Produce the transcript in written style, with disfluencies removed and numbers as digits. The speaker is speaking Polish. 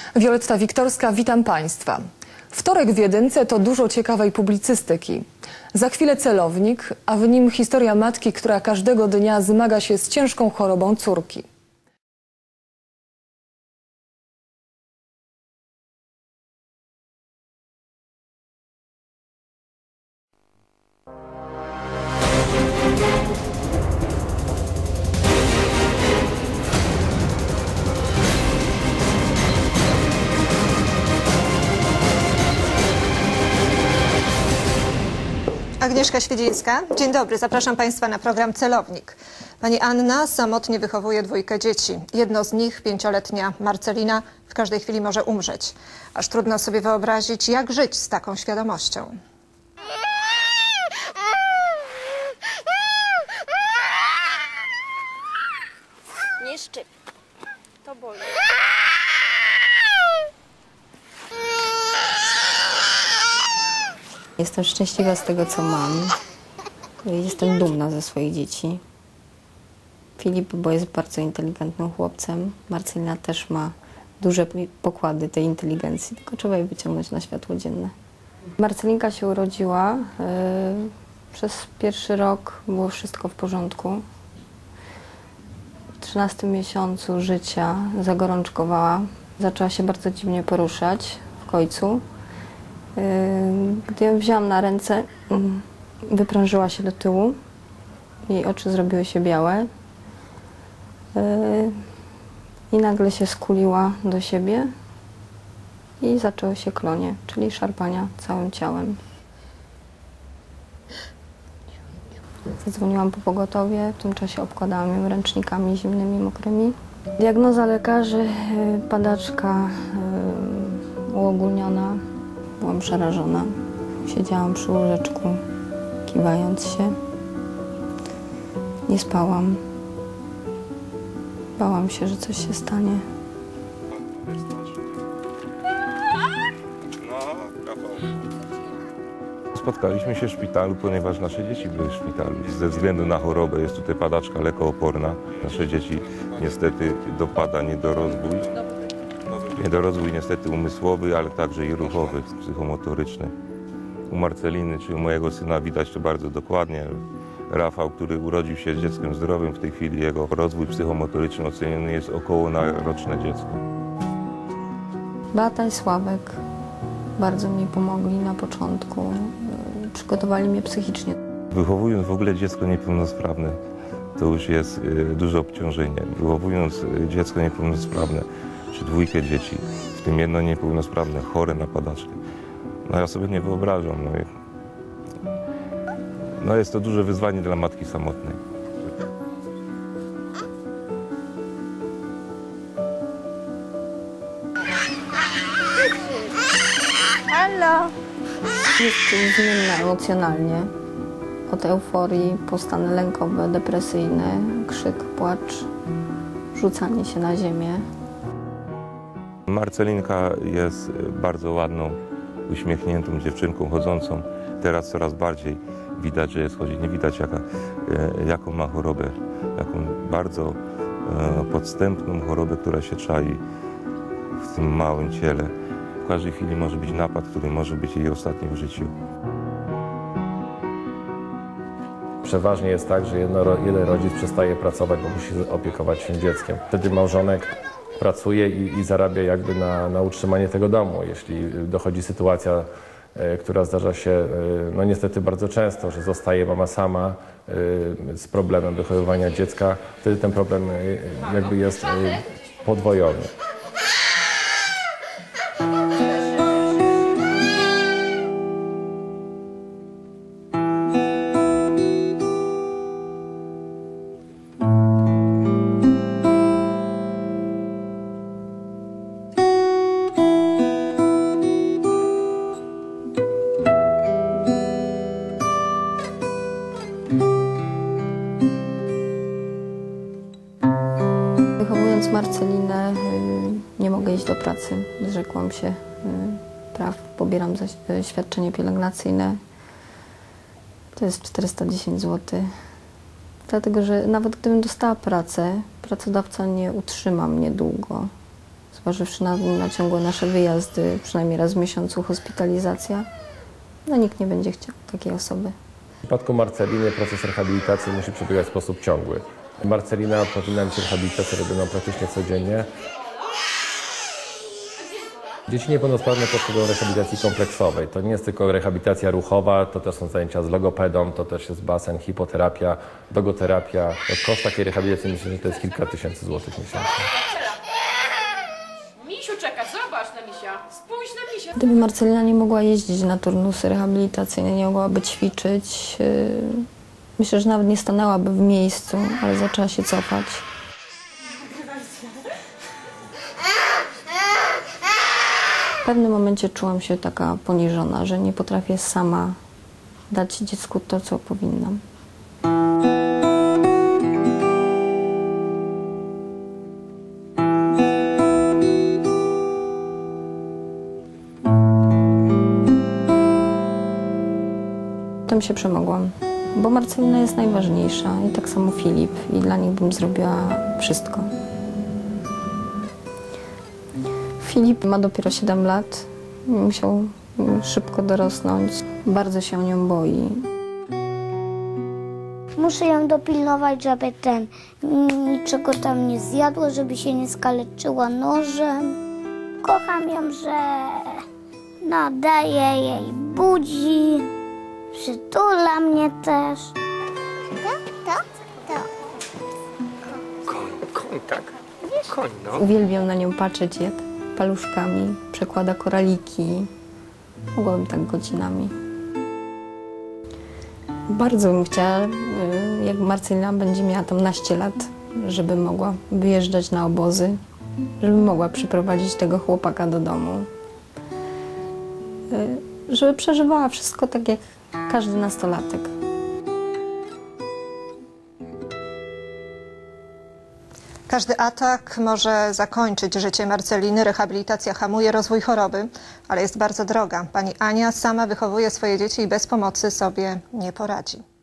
Wioletta Wiktorska, witam Państwa. Wtorek w Jedynce to dużo ciekawej publicystyki. Za chwilę celownik, a w nim historia matki, która każdego dnia zmaga się z ciężką chorobą córki. Agnieszka Świdzińska. Dzień dobry, zapraszam Państwa na program Celownik. Pani Anna samotnie wychowuje dwójkę dzieci. Jedno z nich, 5-letnia Marcelina, w każdej chwili może umrzeć. Aż trudno sobie wyobrazić, jak żyć z taką świadomością. Nie szczyp. To boli. Jestem szczęśliwa z tego, co mam. Jestem dumna ze swoich dzieci. Filip, bo jest bardzo inteligentnym chłopcem. Marcelina też ma duże pokłady tej inteligencji, tylko trzeba jej wyciągnąć na światło dzienne. Marcelinka się urodziła. Przez pierwszy rok było wszystko w porządku. W 13 miesiącu życia zagorączkowała. Zaczęła się bardzo dziwnie poruszać w końcu. Gdy ją wzięłam na ręce, wyprężyła się do tyłu. Jej oczy zrobiły się białe. I nagle się skuliła do siebie i zaczęły się klonie, czyli szarpania całym ciałem. Zadzwoniłam po pogotowie, w tym czasie obkładałam ją ręcznikami zimnymi, mokrymi. Diagnoza lekarzy, padaczka uogólniona. Byłam przerażona. Siedziałam przy łóżeczku, kiwając się. Nie spałam. Bałam się, że coś się stanie. Spotkaliśmy się w szpitalu, ponieważ nasze dzieci były w szpitalu. Ze względu na chorobę jest tutaj padaczka lekooporna. Nasze dzieci niestety dopada niedorozwój niestety umysłowy, ale także i ruchowy, psychomotoryczny. U Marceliny czy u mojego syna widać to bardzo dokładnie. Rafał, który urodził się z dzieckiem zdrowym, w tej chwili jego rozwój psychomotoryczny oceniony jest około na roczne dziecko. Beata i Sławek bardzo mi pomogli na początku. Przygotowali mnie psychicznie. Wychowując w ogóle dziecko niepełnosprawne, to już jest duże obciążenie. Wychowując dziecko niepełnosprawne, czy dwójkę dzieci, w tym jedno niepełnosprawne, chore na padaczkę, no ja sobie nie wyobrażam. No jest to duże wyzwanie dla matki samotnej. Halo! Jest zmienna emocjonalnie. Od euforii po stany lękowe, depresyjne, krzyk, płacz, rzucanie się na ziemię. Marcelinka jest bardzo ładną, uśmiechniętą dziewczynką chodzącą. Teraz coraz bardziej widać, że jest chodzi. Nie widać jaką ma chorobę, jaką bardzo podstępną chorobę, która się czai w tym małym ciele. W każdej chwili może być napad, który może być jej ostatnim w życiu. Przeważnie jest tak, że jeden rodzic przestaje pracować, bo musi opiekować się dzieckiem. Wtedy małżonek pracuje i zarabia jakby na utrzymanie tego domu. Jeśli dochodzi sytuacja, która zdarza się no niestety bardzo często, że zostaje mama sama z problemem wychowywania dziecka, wtedy ten problem jakby jest podwojony. Wychowując Marcelinę, nie mogę iść do pracy. Zrzekłam się praw, pobieram świadczenie pielęgnacyjne. To jest 410 zł. Dlatego, że nawet gdybym dostała pracę, pracodawca nie utrzyma mnie długo. zważywszy na ciągłe nasze wyjazdy, przynajmniej raz w miesiącu hospitalizacja. No nikt nie będzie chciał takiej osoby. W przypadku Marceliny proces rehabilitacji musi przebiegać w sposób ciągły. Marcelina powinna mieć rehabilitację robioną praktycznie codziennie. Dzieci niepełnosprawne potrzebują rehabilitacji kompleksowej. To nie jest tylko rehabilitacja ruchowa, to też są zajęcia z logopedą, to też jest basen, hipoterapia, dogoterapia. Koszt takiej rehabilitacji myślę, że to jest kilka tysięcy złotych miesięcznie. Misiu czeka, zobacz na misia, spójrz na misia. Gdyby Marcelina nie mogła jeździć na turnusy rehabilitacyjne, nie mogłaby ćwiczyć, myślę, że nawet nie stanęłaby w miejscu, ale zaczęła się cofać. W pewnym momencie czułam się taka poniżona, że nie potrafię sama dać dziecku to, co powinnam. Tym się przemogłam, bo Marcelina jest najważniejsza i tak samo Filip i dla nich bym zrobiła wszystko. Filip ma dopiero 7 lat, musiał szybko dorosnąć, bardzo się o nią boi. Muszę ją dopilnować, żeby niczego tam nie zjadła, żeby się nie skaleczyła nożem. Kocham ją, że nadaje jej budzi, przytula mnie też. Koń, tak. Koń, no. Uwielbiam na nią patrzeć, jak paluszkami przekłada koraliki. Mogłabym tak godzinami. Bardzo bym chciała, jak Marcelina będzie miała tam naście lat, żeby mogła wyjeżdżać na obozy, żeby mogła przyprowadzić tego chłopaka do domu. Żeby przeżywała wszystko tak jak każdy nastolatek. Każdy atak może zakończyć życie Marceliny. Rehabilitacja hamuje rozwój choroby, ale jest bardzo droga. Pani Ania sama wychowuje swoje dzieci i bez pomocy sobie nie poradzi.